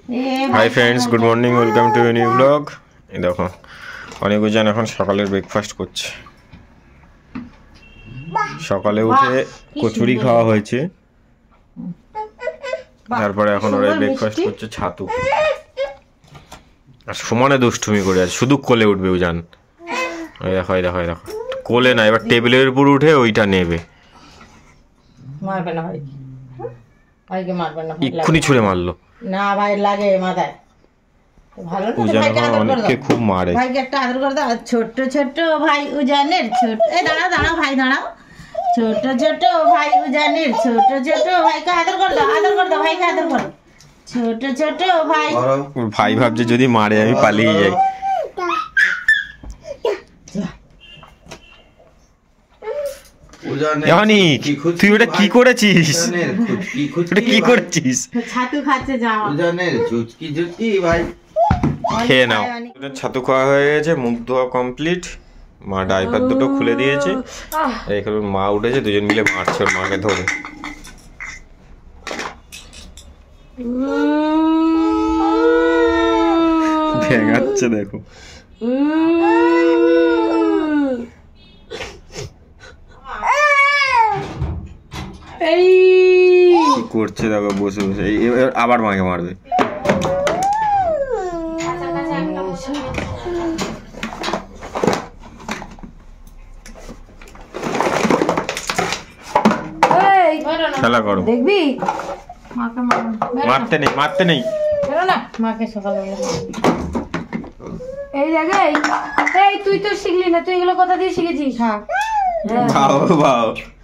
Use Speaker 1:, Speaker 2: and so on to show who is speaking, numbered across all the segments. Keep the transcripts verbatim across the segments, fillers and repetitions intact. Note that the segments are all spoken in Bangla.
Speaker 1: High friends, good morning, welcome to a new blog. এই দেখো অনেক জন এখন সকালের ব্রেকফাস্ট করছে। সকালে উঠে কচুরি খাওয়া হয়েছে, তারপরে এখন ওরা ব্রেকফাস্ট করছে ছাতু। আর সমানে দুষ্টুমি করে আছে, শুধু কোলে উঠবে উজান। ওই দেখো ওই দেখো ওই দেখো কোলে না, এবার টেবিলের উপর উঠে ওইটা নেবে।
Speaker 2: মারবে না ভাই, ভাইকে মারবে না,
Speaker 1: এক্ষুনি ছুঁড়ে মারলো
Speaker 2: না ভাই, লাগে মাথায়। ভালো না, ভাইকে আদর করে দাও,
Speaker 1: খুব মারে।
Speaker 2: ভাইকে একটা আদর করে দাও। ছোট ছোট ভাই উজানের ছোট, এই দাঁড়াও দাঁড়াও ভাই দাঁড়াও। ছোট ছোট ভাই উজানের ছোট ছোট ভাইকে আদর করে দাও, আদর করে দাও, ভাইকে আদর করো। ছোট ছোট ভাই,
Speaker 1: ভাই ভাবছে যদি মারে আমি পালিয়ে যাই। তুই ওটা কি করেছিস? ওটা কি করেছিস?
Speaker 2: ছাতু খাচ্ছে যাও,
Speaker 1: খেয়ে নাও। ছাতু খাওয়া হয়ে গেছে, মুখ ধোয়া কমপ্লিট। মা ডাইপার দুটো খুলে দিয়েছে। এখানে মা উঠেছে, দুজন মিলে মারছে ওর মাকে ধরে। ভেঙাচ্ছে দেখো, কি করছে দেখো বসে বসে। আবার মাকে মারবে। খেলা করো,
Speaker 2: দেখবি
Speaker 1: মারতে নেই মারতে নেই।
Speaker 2: মাকে সকালে এই জায়গায়, এই তুই তো শিখলি না, তুই এগুলো কথা দিয়ে শিখেছিস? হ্যাঁ,
Speaker 1: বাবা বাবা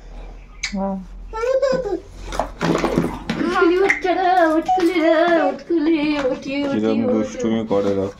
Speaker 1: দুষ্টুমি করে দেখো।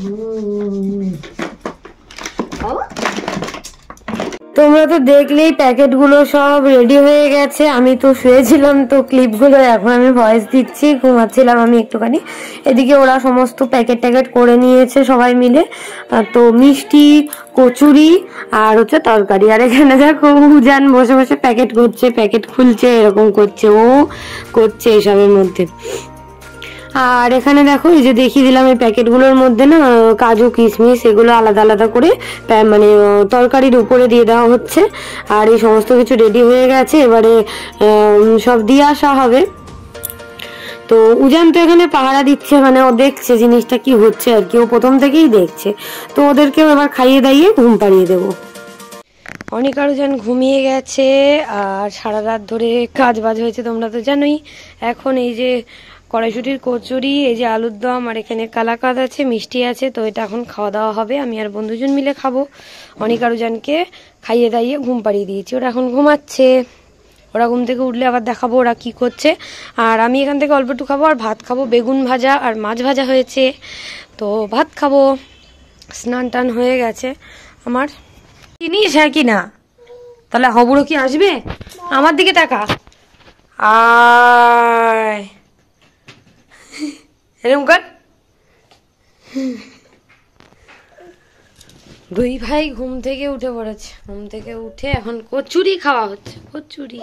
Speaker 3: তোমরা তো দেখলেই প্যাকেটগুলো সব রেডি হয়ে গেছে। আমি তো শুয়েছিলাম, তো ক্লিপগুলো এখন আমি ভয়েস দিচ্ছি, ঘুমাচ্ছিলাম আমি একটুখানি। এদিকে ওরা সমস্ত প্যাকেট ট্যাকেট করে নিয়েছে সবাই মিলে। তো মিষ্টি, কচুরি আর হচ্ছে তরকারি। আর এখানে দেখো উজান বসে বসে প্যাকেট করছে, প্যাকেট খুলছে, এরকম করছে, ও করছে এসবের মধ্যে। আর এখানে দেখো এই যে দেখিয়ে দিলাম, এই প্যাকেটগুলোর মধ্যে না কাজু কিশমিশ এগুলো আলাদা আলাদা করে মানে তরকারির উপরে দিয়ে দেওয়া হচ্ছে। আর এই সমস্ত কিছু রেডি হয়ে গেছে, এবারে সব দিয়ে আসা হবে। তো উজান তো এখানে পাহারা দিচ্ছে, মানে ও দেখছে জিনিসটা কি হচ্ছে আর কি, ও প্রথম থেকেই দেখছে। তো ওদেরকেও এবার খাইয়ে দাইয়ে ঘুম পাড়িয়ে দেবো। অনেক আরো যেন ঘুমিয়ে গেছে, আর সারা রাত ধরে কাজ বাজ হয়েছে তোমরা তো জানোই। এখন এই যে কড়াইশুটির কচুরি, এই যে আলুর দম, আর এখানে কালাকাদ আছে, মিষ্টি আছে। তো এটা এখন খাওয়া দাওয়া হবে, আমি আর বন্ধুজন মিলে খাবো। অনেক আরো জনকে খাইয়ে দাইয়ে ঘুম পাড়িয়ে দিয়েছি, ওরা এখন ঘুমাচ্ছে। ওরা ঘুম থেকে উঠলে আবার দেখাবো ওরা কি করছে। আর আমি এখান থেকে অল্প একটু খাবো, আর ভাত খাবো। বেগুন ভাজা আর মাছ ভাজা হয়েছে, তো ভাত খাবো। স্নান টান হয়ে গেছে আমার। জিনিস হ্যাঁ কি না, তাহলে হবুড়ো কি আসবে? আমার দিকে টাকা আয়, এরকম কর। দুই ভাই ঘুম থেকে উঠে পড়েছে, ঘুম থেকে উঠে এখন কচুরি খাওয়া হচ্ছে। কচুরি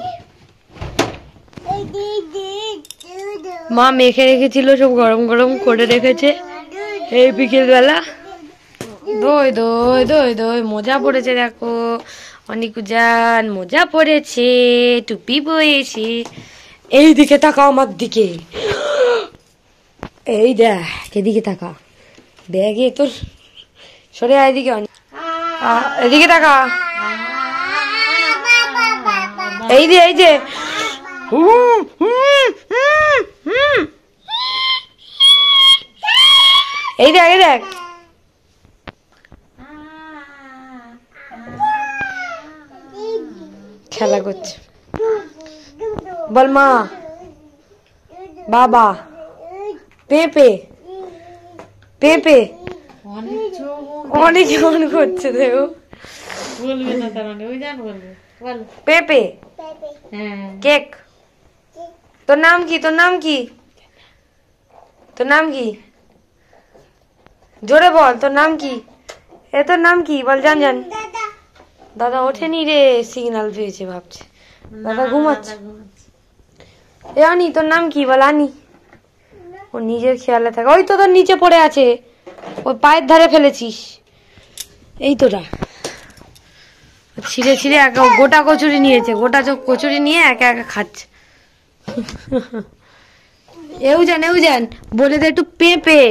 Speaker 3: মা মেখে রেখেছিল, সব গরম গরম করে রেখেছে এই বিকেল বেলা। দই দই দই দই মজা পড়েছে দেখো, অনেক উজান মজা পড়েছে, টুপি পরেছে। এই দিকে তাকাও আমার দিকে, এই দেখ এদিকে তাকা, ব্যাগে তোর সরে আয় এদিকে, এদিকে তাকা, এই যে এই যে এই দেখ এই দেখ খেলা করছে। বল মা, বাবা, পেঁপে পেঁপে অনেক মন করছে দেখো।
Speaker 2: বলবে না তার মানে, ওই জান বলবে। বল
Speaker 3: পেঁপে,
Speaker 2: হ্যাঁ
Speaker 3: কেক। তোর নাম কি? তোর নাম কি? তোর নাম কি? জোরে বল, তোর নাম কি? এ তোর নাম কি বল? জান জান। দাদা ওঠেনি রে, সিগন্যাল পেয়েছে ভাবছে দাদা ঘুমাচ্ছে। এ আনি, তোর নাম কি বল? আনি ও নিজের খেয়ালে থাকে। ওই তো তোর নিচে পড়ে আছে, ওই পায়ের ধারে ফেলেছিস। এই তোরা ছিঁড়ে ছিঁড়ে একা গোটা কচুরি নিয়েছে, গোটা কচুরি নিয়ে একা একা খাচ্ছে। এও জান এও জান বলে দে একটু পেঁপে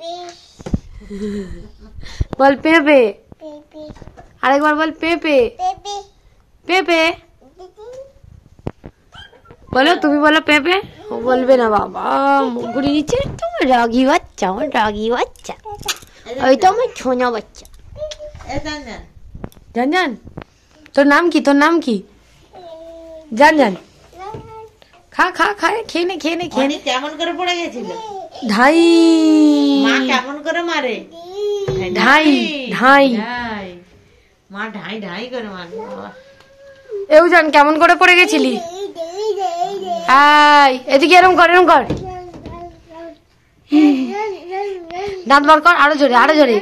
Speaker 3: বল, পেঁপে আরেকবার বল, পেঁপে পেঁপে বলো, তুমি বলো পেঁপে। ও বলবে না বাবা, মুখ ঘুরিয়ে নিচ্ছে। তোমার রাগি বাচ্চা, আমার রাগি বাচ্চা, ওই তো আমার ছোনা বাচ্চা। জান জান তোর নাম কি, তোর নাম কি? জান জান খা খা খা, খেয়ে নে খেয়ে নে খেয়ে নে।
Speaker 2: কেমন করে পড়ে গেছিল?
Speaker 3: ধাই
Speaker 2: মা কেমন করে মারে?
Speaker 3: ধাই ধাই
Speaker 2: মা ঢাই ঢাই করে মারে।
Speaker 3: এও জান কেমন করে পড়ে গেছিলি? আয় এদিকে, এরম কর এরম কর, দাঁত বার কর, আরো জোরে আরো জোরে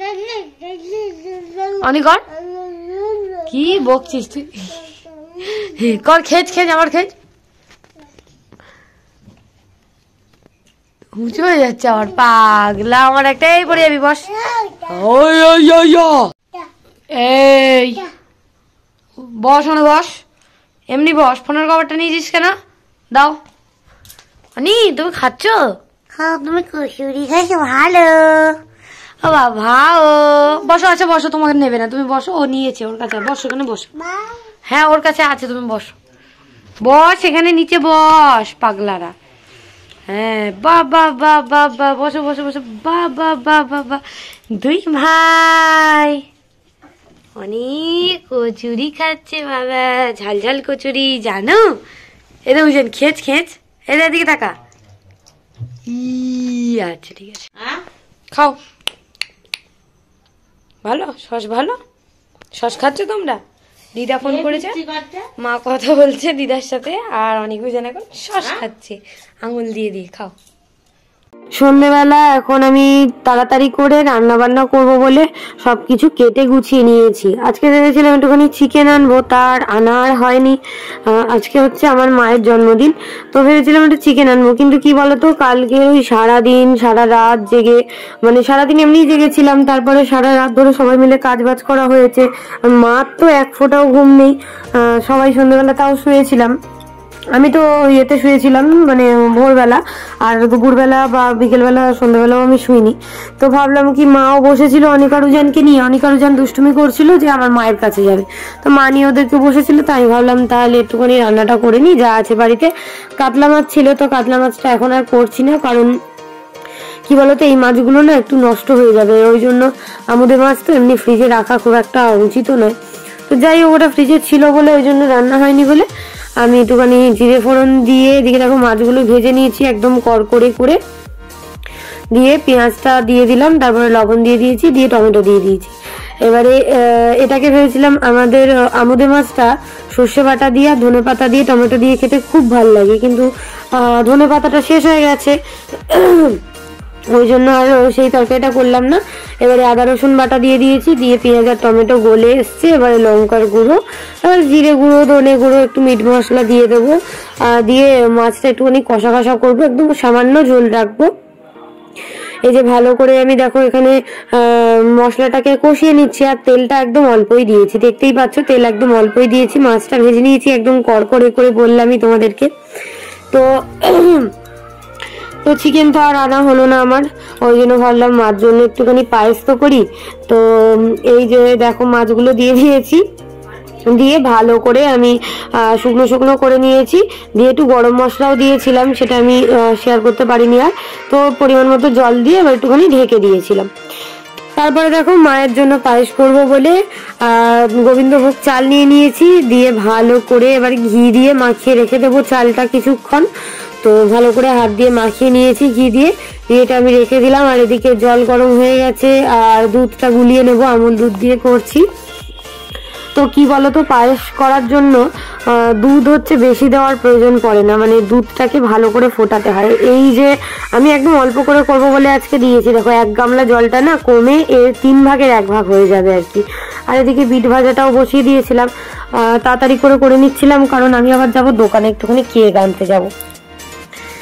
Speaker 3: অনেক কর। কি বকছিস তুই? কর, খেজ খেজ আমার খেজ। উঁচু হয়ে যাচ্ছে আমার, পাগলা আমার একটা। এই পড়ে যাবি, বস। এই বস, ওনে বস, এমনি বস। ফোনের কভারটা নিয়েছিস কেন? দাও। অনি তুমি খাচ্ছ? খাও, তুমি কচুরি খাইছো, ভালো। ও বাবা ও বসো। আচ্ছা বসো, তোমাকে নেবে না, তুমি বসো। ও নিয়েছে, ওর কাছে বসো, এখানে বসো। হ্যাঁ ওর কাছে আছে, তুমি বসো। বস এখানে নিচে বস, পাগলারা। হ্যাঁ বাবা বাবা বা, বসো বসো বসো। বাবা বাবা বা, দুই ভাই অনেক কচুরি খাচ্ছে বাবা, ঝাল ঝাল কচুরি, জানো? এটা বুঝলেন, খেচ খেচ। এদের দিকে টাকা। আচ্ছা ঠিক আছে, খাও। ভালো সস, ভালো সস খাচ্ছ তোমরা? দিদা ফোন করেছে, মা কথা বলছে দিদার সাথে, আর অনেক বুঝেন এখন সস খাচ্ছে আঙুল দিয়ে দিয়ে। খাও। সন্ধ্যেবেলা এখন আমি তাড়াতাড়ি করে রান্না বান্না করবো বলে সবকিছু কেটে গুছিয়ে নিয়েছি। আজকে ভেবেছিলাম একটুখানি চিকেন আনবো, তার আনা আর হয়নি। আজকে হচ্ছে আমার মায়ের জন্মদিন, তো ভেবেছিলাম একটু চিকেন আনবো। কিন্তু কি বলতো, কালকে ওই সারাদিন সারা রাত জেগে, মানে সারাদিন এমনি জেগেছিলাম, তারপরে সারা রাত ধরে সবাই মিলে কাজ বাজ করা হয়েছে। মার তো এক ফোঁটাও ঘুম নেই, সবাই সন্ধ্যেবেলা তাও শুয়েছিলাম। আমি তো ইয়েতে শুয়েছিলাম, মানে ভোরবেলা, আর দুপুরবেলা বা বিকেলবেলা সন্ধ্যাবেলাও আমি শুইনি। তো ভাবলাম কি, মাও বসেছিল অনিকা রুজানকে নিয়ে, অনিকা রুজান দুষ্টুমি করছিল যে আমার মায়ের কাছে যাবে, তো মা নিয়ে ওদেরকে বসেছিল। তাই আমি ভাবলাম তাহলে একটুখানি রান্নাটা করে নিই, যা আছে বাড়িতে। কাতলা মাছ ছিল, তো কাতলা মাছটা এখন আর করছি না, কারণ কি বলতো এই মাছগুলো না একটু নষ্ট হয়ে যাবে, ওই জন্য আমুদের মাছ তো এমনি ফ্রিজে রাখা খুব একটা উচিত নয়। তো যাই হোক, ওটা ফ্রিজে ছিল বলে ওই জন্য রান্না হয়নি বলে আমি একটুখানি জিরে ফোড়ন দিয়ে, এদিকে দেখো মাছগুলো ভেজে নিয়েছি একদম কড়কড়ে করে, দিয়ে পেঁয়াজটা দিয়ে দিলাম, তারপরে লবণ দিয়ে দিয়েছি, দিয়ে টমেটো দিয়ে দিয়েছি। এবারে এটাকে ভেবেছিলাম, আমাদের আমুদে মাছটা সর্ষে বাটা দিয়ে, ধনে পাতা দিয়ে, টমেটো দিয়ে খেতে খুব ভালো লাগে, কিন্তু ধনে পাতাটা শেষ হয়ে গেছে, ওই জন্য আর সেই তরকারিটা করলাম না। এবারে আদা রসুন বাটা দিয়ে দিয়েছি, দিয়ে পেঁয়াজ আর টমেটো গলে এসছে। এবারে লঙ্কার গুঁড়ো, এবার জিরে গুঁড়ো, ধনে গুঁড়ো, একটু মিট মশলা দিয়ে দেবো, দিয়ে মাছটা একটুখানি কষা কষা করবো, একদম সামান্য ঝোল রাখবো। এই যে ভালো করে আমি দেখো এখানে মশলাটাকে কষিয়ে নিচ্ছি, আর তেলটা একদম অল্পই দিয়েছি, দেখতেই পাচ্ছ তেল একদম অল্পই দিয়েছি। মাছটা ভেজে নিয়েছি একদম কড়কড়ে করে, বললামই তোমাদেরকে। তো তো চিকেন তো আর আনা হলো না আমার, ওই জন্য ভাবলাম মাছ জন্য একটুখানি পায়েস তো করি। তো এই যে দেখো মাছগুলো দিয়ে দিয়েছি, দিয়ে ভালো করে আমি শুকনো শুকনো করে নিয়েছি, দিয়ে একটু গরম মশলাও দিয়েছিলাম, সেটা আমি শেয়ার করতে পারিনি আর। তো পরিমাণ মতো জল দিয়ে এবার একটুখানি ঢেকে দিয়েছিলাম। তারপরে দেখো মায়ের জন্য পায়েস করব বলে গোবিন্দভোগ চাল নিয়ে নিয়েছি, দিয়ে ভালো করে এবার ঘি দিয়ে মাখিয়ে রেখে দেবো চালটা কিছুক্ষণ। তো ভালো করে হাত দিয়ে মাখিয়ে নিয়েছি ঘি দিয়ে, দিয়ে এটা আমি রেখে দিলাম। আর এদিকে জল গরম হয়ে গেছে, আর দুধটা গুলিয়ে নেবো, আমুল দুধ দিয়ে করছি। তো কি বলতো, পায়েস করার জন্য দুধ হচ্ছে বেশি দেওয়ার প্রয়োজন পড়ে না, মানে দুধটাকে ভালো করে ফোটাতে হয়। এই যে আমি একদম অল্প করে করব বলে আজকে দিয়েছি, দেখো এক গামলা জলটা না কমে এর তিন ভাগের এক ভাগ হয়ে যাবে আর কি। আর এদিকে বিট ভাজাটাও বসিয়ে দিয়েছিলাম, তাড়াতাড়ি করে করে নিচ্ছিলাম, কারণ আমি আবার যাব দোকানে একটুখানি কেক আনতে যাব।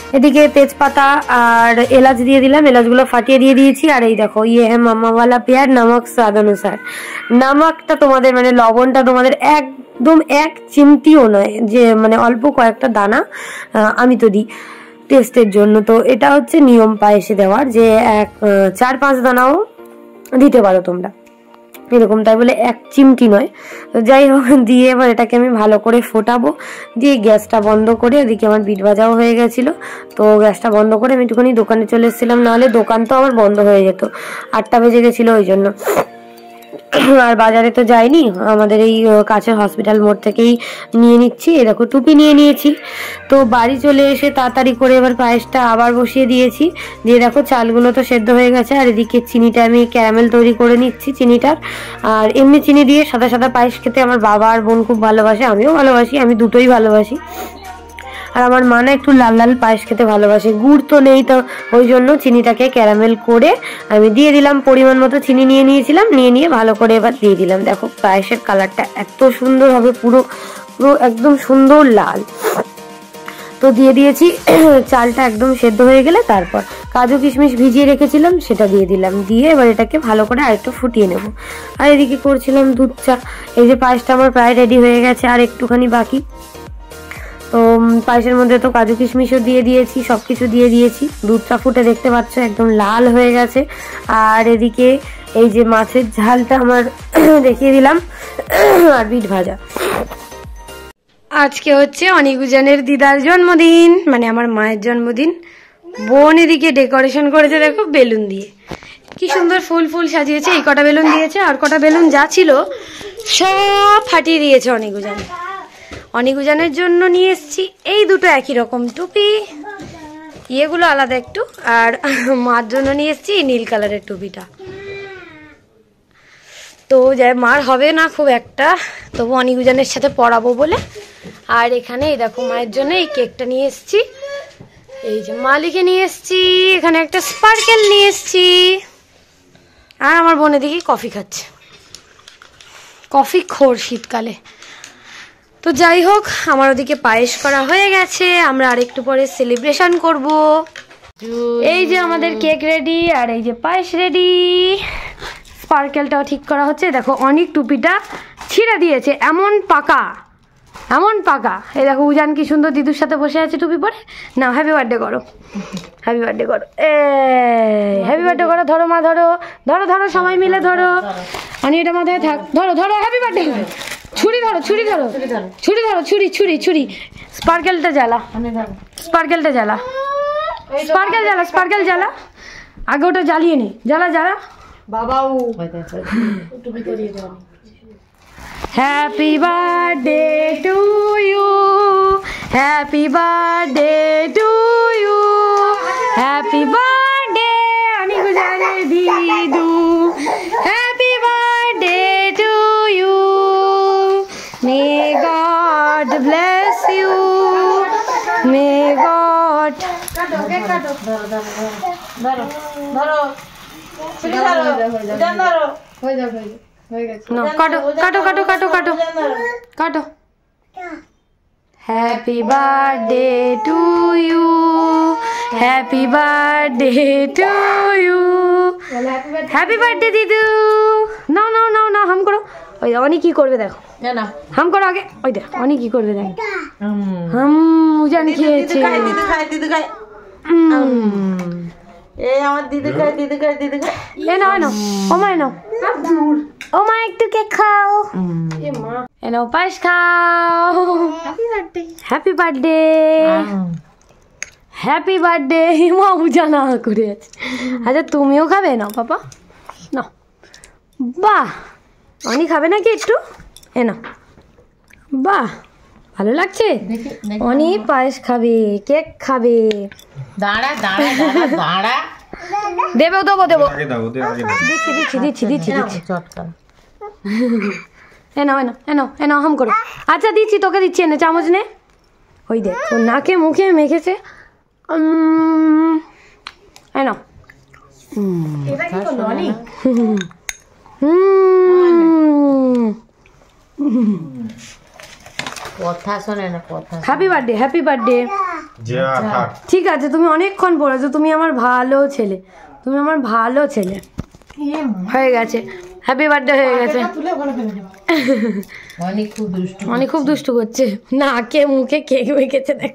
Speaker 3: এদিকে তেজপাতা আর এলাচ দিয়ে দিলাম, এলাচগুলো ফাটিয়ে দিয়ে দিয়েছি। আর এই দেখো ইয়ে হ্যাঁ মামাওয়ালা পেয়ার নমক স্বাদ অনুসার, নমকটা তোমাদের মানে লবণটা তোমাদের একদম এক চিমটিও নয়, যে মানে অল্প কয়েকটা দানা আমি তো দিই টেস্টের জন্য। তো এটা হচ্ছে নিয়ম পায়েসে দেওয়ার, যে এক চার পাঁচ দানাও দিতে পারো তোমরা এরকম, তাই বলে এক চিমটি নয়। তো যাই হোক দিয়ে এবার এটাকে আমি ভালো করে ফোটাবো, দিয়ে গ্যাসটা বন্ধ করে, এদিকে আমার বিট ভাজাও হয়ে গেছিলো, তো গ্যাসটা বন্ধ করে আমি একটুখানি দোকানে চলে এসেছিলাম, নাহলে দোকান তো আমার বন্ধ হয়ে যেত, আটটা বেজে গেছিলো ওই জন্য। আর বাজারে তো যাইনি, আমাদের এই কাছের হসপিটাল মোড় থেকেই নিয়ে নিচ্ছি। এই দেখো টুপি নিয়ে নিয়েছি। তো বাড়ি চলে এসে তাড়াতাড়ি করে এবার পায়েসটা আবার বসিয়ে দিয়েছি, দিয়ে দেখো চালগুলো তো সেদ্ধ হয়ে গেছে। আর এদিকে চিনিটা আমি ক্যারামেল তৈরি করে নিচ্ছি চিনিটার। আর এমনি চিনি দিয়ে সাদা সাদা পায়েস খেতে আমার বাবা আর বোন খুব ভালোবাসে, আমিও ভালোবাসি, আমি দুটোই ভালোবাসি। আর আমার মা না একটু লাল লাল পায়েস খেতে ভালোবাসে, গুড় তো নেই, তো ওই জন্য চিনিটাকে ক্যারামেল করে আমি দিয়ে দিলাম, পরিমাণ মতো চিনি নিয়ে নিয়েছিলাম, নিয়ে নিয়ে ভালো করে এবার দিয়ে দিলাম। দেখো পায়েসের কালারটা এত সুন্দর হবে, পুরো পুরো একদম সুন্দর লাল। তো দিয়ে দিয়েছি, চালটা একদম সেদ্ধ হয়ে গেলে তারপর কাজু কিশমিশ ভিজিয়ে রেখেছিলাম সেটা দিয়ে দিলাম, দিয়ে এবার এটাকে ভালো করে আরেকটু ফুটিয়ে নেব। আর এদিকে করছিলাম দুধ চা। এই যে পায়েসটা আমার প্রায় রেডি হয়ে গেছে, আর একটুখানি বাকি। তো পায়েসের মধ্যে তো কাজু কিশমিশও দিয়ে দিয়েছি, সব কিছু দিয়ে দিয়েছি। দুধটা ফুটে দেখতে পাচ্ছ একদম লাল হয়ে গেছে। আর এদিকে এই যে মাছের ঝালটা আমার দেখিয়ে দিলাম, আর বিট ভাজা। আজকে হচ্ছে অনিকুজানের দিদার জন্মদিন, মানে আমার মায়ের জন্মদিন। বোন এদিকে ডেকোরেশন করেছে দেখো বেলুন দিয়ে, কি সুন্দর ফুল ফুল সাজিয়েছে। এই কটা বেলুন দিয়েছে, আর কটা বেলুন যা ছিল সব ফাটিয়ে দিয়েছে অনিকুজান। অনিকুজানের জন্য নিয়ে এসছি এই দুটো একই রকম টুপি, ইয়েগুলো আলাদা একটু। আর মার জন্য নিয়ে এসছি নীল কালারের টুপিটা। তো যাই মার হবে না খুব একটা, তবু অনিকুজানের সাথে পরাবো বলে। আর এখানে এই দেখো মায়ের জন্য এই কেকটা নিয়ে এসছি, এই যে মালিকে নিয়ে এসছি, এখানে একটা স্পার্কেল নিয়ে এসছি। আর আমার বোন এদিকে কফি খাচ্ছে, কফি খোর শীতকালে। তো যাই হোক আমার ওদিকে পায়েস করা হয়ে গেছে, আমরা আরেকটু পরে সেলিব্রেশন করব। এই যে আমাদের কেক রেডি, আর এই যে পায়েস রেডি, স্পার্কেলটাও ঠিক করা হচ্ছে। দেখো অনেক টুপিটা ছিঁড়ে দিয়েছে, এমন পাকা এমন পাকা। এই দেখো উজান কি সুন্দর দিদুর সাথে বসে আছে টুপি পরে। না হ্যাপি বার্থডে করো, হ্যাপি বার্থডে করো, এ হ্যাপি বার্থডে করো। ধরো মা, ধরো ধরো ধরো সবাই মিলে ধরো, আমি এটা মাথায় থাক, ধরো ধরো হ্যাপি বার্থডে। ছুরি ধরো, ছুরি ধরো, ছুরি ধরো, ছুরি ছুরি ছুরি। স্পার্কেলটা জ্বালা, স্পার্কেলটা জ্বালা, স্পার্কেল জ্বালা, স্পার্কেল জ্বালা। আগে ওটা জ্বালিয়ে নে, জ্বালা জ্বালা বাবাও। Happy birthday to you, happy birthday to you, happy birthday অনিকুজানের দিদু, happy birthday to you, may God bless you, may God. কাটো কেক কাটো, ধরো ধরো ধরো ধরো, হয়ে যাবে হয়ে গেছে। কাটো কাটো কাটো কাটো কাটো কাটো। Happy birthday to you, happy birthday to you, happy birthday দিদু। নাও নাও নাও নাও হাম করো। ওই অনি কি করবে দেখো, হাম করো আগে। ওই দেখ অনি কি করবে দেখো, হাম উজান খেয়েছে।
Speaker 2: এই আমার দিদি খায়, দিদি খায়, দিদি খায়।
Speaker 3: এ নাও নাও ও মা নাও, ও মা একটু কেক খাও, এ নাও পায়েস খাও। Happy birthday, happy birthday, happy birthday. মা উজানা করে আছে। আচ্ছা তুমিও খাবে না পাপা, নাও। বাহ অনি খাবে নাকি একটু, এ নাও। বাহ ভালো লাগছে, অনি পায়েস খাবে, কেক খাবে।
Speaker 2: দাঁড়া দাঁড়া দাঁড়া দাঁড়া,
Speaker 3: দেবো দেবো দেবো,
Speaker 1: দিচ্ছি
Speaker 3: দিচ্ছি দিচ্ছি দিচ্ছি দিচ্ছি। এ নাও এ নাও এ নাও এ নাও হাম করো। আচ্ছা দিচ্ছি তোকে দিচ্ছি, এনে চামচ নে। ওই দেখ ও নাকে মুখে মেখেছে। এ নাও।
Speaker 2: কথা শোনে না কথা।
Speaker 3: Happy birthday, happy birthday. ঠিক আছে, তুমি অনেকক্ষণ পড়েছো, তুমি আমার ভালো ছেলে, তুমি আমার ভালো ছেলে। হয়ে গেছে, হ্যাপি বার্থডে হয়ে গেছে। অনেক খুব দুষ্টু করছে, নাকে মুখে কেক মেখেছে দেখ।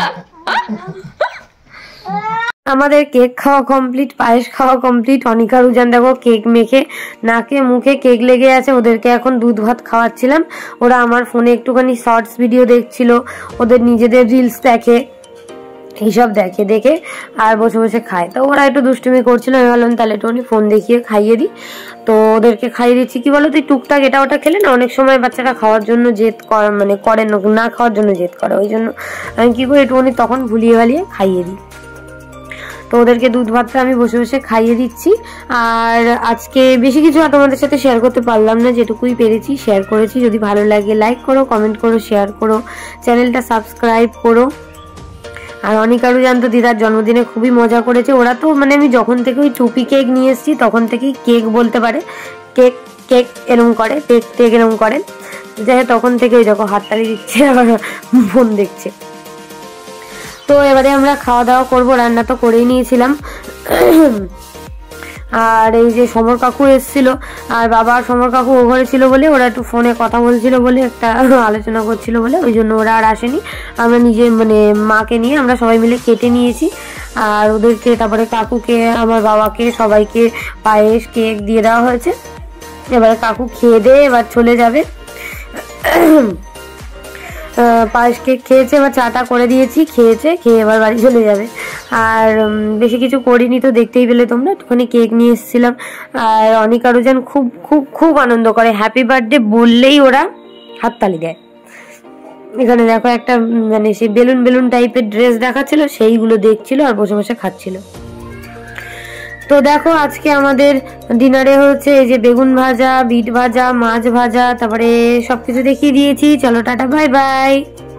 Speaker 3: আমাদের কেক খাওয়া কমপ্লিট, পায়েস খাওয়া কমপ্লিট। অনিকা রুজান দেখো কেক মেখে নাকে মুখে কেক লেগে আছে। ওদেরকে এখন দুধ ভাত খাওয়াচ্ছিলাম। ওরা আমার ফোনে একটুখানি শর্টস ভিডিও দেখছিল, ওদের নিজেদের রিলস দেখে, এইসব দেখে দেখে আর বসে বসে খায়। তো ওরা একটু দুষ্টুমি করছিল, আমি ভাবলাম তাহলে একটুখানি ফোন দেখিয়ে খাইয়ে দিই। তো ওদেরকে খাইয়ে দিচ্ছি। কি বলো, তুই টুকটাক এটা ওটা খেলে না অনেক সময় বাচ্চারা খাওয়ার জন্য জেদ করে, মানে করে না খাওয়ার জন্য জেদ করে। ওই জন্য আমি কী করি, একটুখানি তখন ভুলিয়ে ভালিয়ে খাইয়ে দিই। তো ওদেরকে দুধ ভাতটা আমি বসে বসে খাইয়ে দিচ্ছি। আর আজকে বেশি কিছু আর তোমাদের সাথে শেয়ার করতে পারলাম না, যেটুকুই পেরেছি শেয়ার করেছি। যদি ভালো লাগে লাইক করো, কমেন্ট করো, শেয়ার করো, চ্যানেলটা সাবস্ক্রাইব করো। আর অনিকা রুজান তো দিদার জন্মদিনে খুবই মজা করেছে। ওরা তো মানে আমি যখন থেকে ওই টুপি কেক নিয়ে এসেছি তখন থেকেই কেক বলতে পারে, কেক কেক এরম করে, টেক টেক এরম করে। যাই তখন থেকে ওই যখন হাততালি দিচ্ছে আবার ফোন দেখছে। তো এবারে আমরা খাওয়া দাওয়া করবো, রান্না তো করেই নিয়েছিলাম। আর এই যে সমর কাকু এসেছিল, আর বাবা সমর কাকু ও ঘরে ছিল বলে ওরা একটু ফোনে কথা বলছিল বলে, একটা আলোচনা করছিল বলে, ওই জন্য ওরা আর আসেনি। আমরা নিজে মানে মাকে নিয়ে আমরা সবাই মিলে কেটে নিয়েছি। আর ওদেরকে, তারপরে কাকুকে, আমার বাবাকে, সবাইকে পায়েস কেক দিয়ে দেওয়া হয়েছে। এবারে কাকু খেয়ে দিয়ে এবার চলে যাবে। পায়েস কেক খেয়েছে, এবার চাটা করে দিয়েছি, খেয়েছে, খেয়ে এবার বাড়ি চলে যাবে। আর বেশি কিছু করিনি, তো দেখতেই পেলে তোমরা, একটুখানি কেক নিয়ে এসেছিলাম। আর অনিকা রুজান খুব খুব খুব আনন্দ করে, হ্যাপি বার্থডে বললেই ওরা হাততালি দেয়। এখানে দেখো একটা মানে সেই বেলুন বেলুন টাইপের ড্রেস দেখাচ্ছিল, সেইগুলো দেখছিল আর বসে বসে খাচ্ছিল। তো দেখো আজকে আমাদের ডিনারে হচ্ছে এই যে বেগুন ভাজা, বিট ভাজা, মাছ ভাজা, তারপরে সবকিছু দেখিয়ে দিয়েছি। চলো টাটা, বাই বাই।